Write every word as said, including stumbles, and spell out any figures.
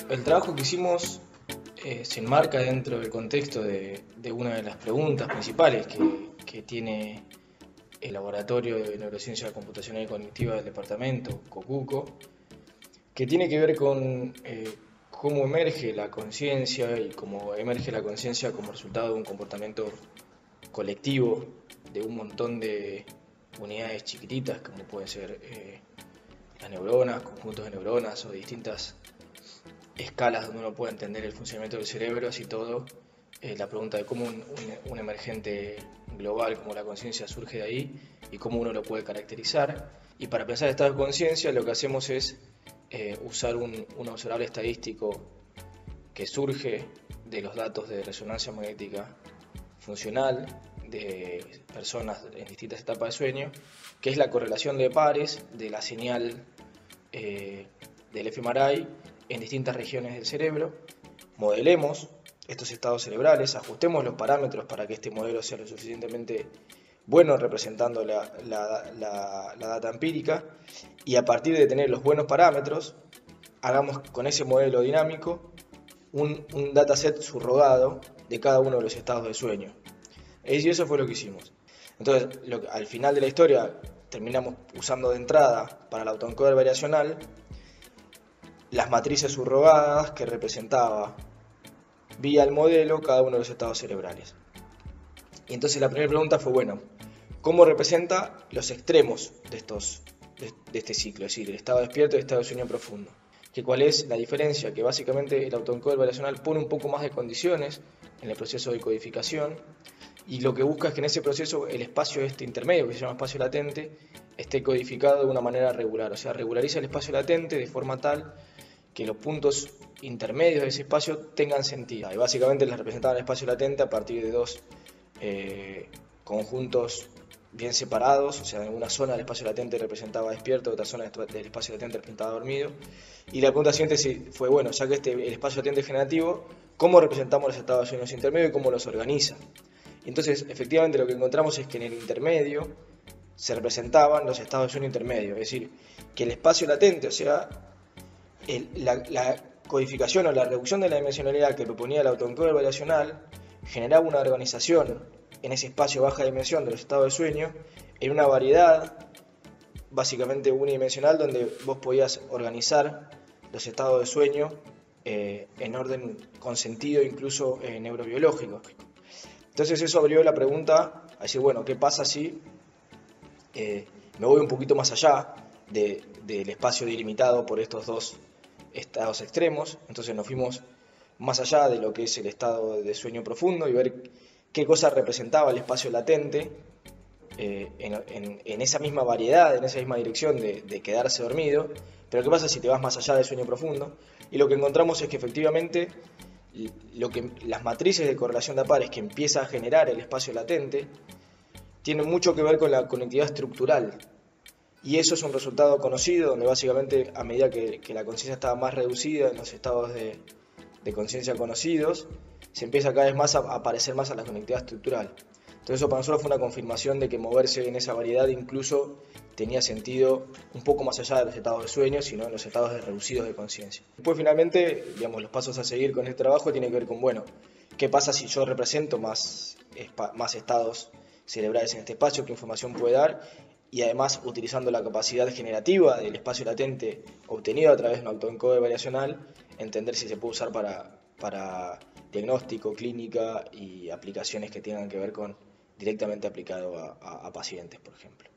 El trabajo que hicimos eh, se enmarca dentro del contexto de, de una de las preguntas principales que, que tiene el Laboratorio de Neurociencia Computacional y Cognitiva del departamento, COCUCO, que tiene que ver con eh, cómo emerge la conciencia y cómo emerge la conciencia como resultado de un comportamiento colectivo de un montón de unidades chiquititas, como pueden ser eh, las neuronas, conjuntos de neuronas o distintas escalas donde uno puede entender el funcionamiento del cerebro, así todo. Eh, la pregunta de cómo un, un, un emergente global como la conciencia surge de ahí y cómo uno lo puede caracterizar. Y para pensar el estado de conciencia lo que hacemos es eh, usar un, un observable estadístico que surge de los datos de resonancia magnética funcional de personas en distintas etapas de sueño, que es la correlación de pares de la señal eh, del F M R I en distintas regiones del cerebro. Modelemos estos estados cerebrales, ajustemos los parámetros para que este modelo sea lo suficientemente bueno representando la, la, la, la data empírica, y a partir de tener los buenos parámetros, hagamos con ese modelo dinámico un, un dataset subrogado de cada uno de los estados de sueño. Y eso fue lo que hicimos. Entonces, lo, al final de la historia, terminamos usando de entrada para el autoencoder variacional las matrices subrogadas que representaba vía el modelo cada uno de los estados cerebrales. Y entonces la primera pregunta fue, bueno, ¿cómo representa los extremos de, estos, de, de este ciclo? Es decir, el estado despierto y el estado de sueño profundo. ¿Que ¿Cuál es la diferencia? Que básicamente el autoencoder variacional pone un poco más de condiciones en el proceso de codificación, y lo que busca es que en ese proceso el espacio este intermedio, que se llama espacio latente, esté codificado de una manera regular. O sea, regulariza el espacio latente de forma tal que los puntos intermedios de ese espacio tengan sentido. Y básicamente les representaban el espacio latente a partir de dos eh, conjuntos bien separados. O sea, en una zona del espacio latente representaba despierto, otra zona del espacio latente representaba dormido. Y la pregunta siguiente fue, bueno, ya que este, el espacio latente es generativo, ¿cómo representamos los estados de sueños intermedios y cómo los organiza? Entonces, efectivamente, lo que encontramos es que en el intermedio se representaban los estados de sueño intermedio, es decir, que el espacio latente, o sea, el, la, la codificación o la reducción de la dimensionalidad que proponía el autoencoder variacional, generaba una organización en ese espacio baja dimensión de los estados de sueño, en una variedad básicamente unidimensional, donde vos podías organizar los estados de sueño eh, en orden con sentido incluso eh, neurobiológico. Entonces eso abrió la pregunta a decir, bueno, ¿qué pasa si eh, me voy un poquito más allá de, del espacio delimitado por estos dos estados extremos? Entonces nos fuimos más allá de lo que es el estado de sueño profundo y ver qué cosa representaba el espacio latente eh, en, en, en esa misma variedad, en esa misma dirección de, de quedarse dormido. Pero ¿qué pasa si te vas más allá del sueño profundo? Y lo que encontramos es que efectivamente Lo que, las matrices de correlación de pares que empieza a generar el espacio latente tienen mucho que ver con la conectividad estructural, y eso es un resultado conocido, donde básicamente a medida que, que la conciencia estaba más reducida en los estados de, de conciencia conocidos, se empieza cada vez más a, a parecer más a la conectividad estructural. Entonces eso para nosotros fue una confirmación de que moverse en esa variedad incluso tenía sentido un poco más allá de los estados de sueño, sino en los estados de reducidos de conciencia. Después finalmente, digamos, los pasos a seguir con este trabajo tienen que ver con, bueno, ¿qué pasa si yo represento más, más estados cerebrales en este espacio? ¿Qué información puede dar? Y además, utilizando la capacidad generativa del espacio latente obtenido a través de un autoencoder variacional, entender si se puede usar para, para diagnóstico, clínica y aplicaciones que tengan que ver con directamente aplicado a, a, a pacientes, por ejemplo.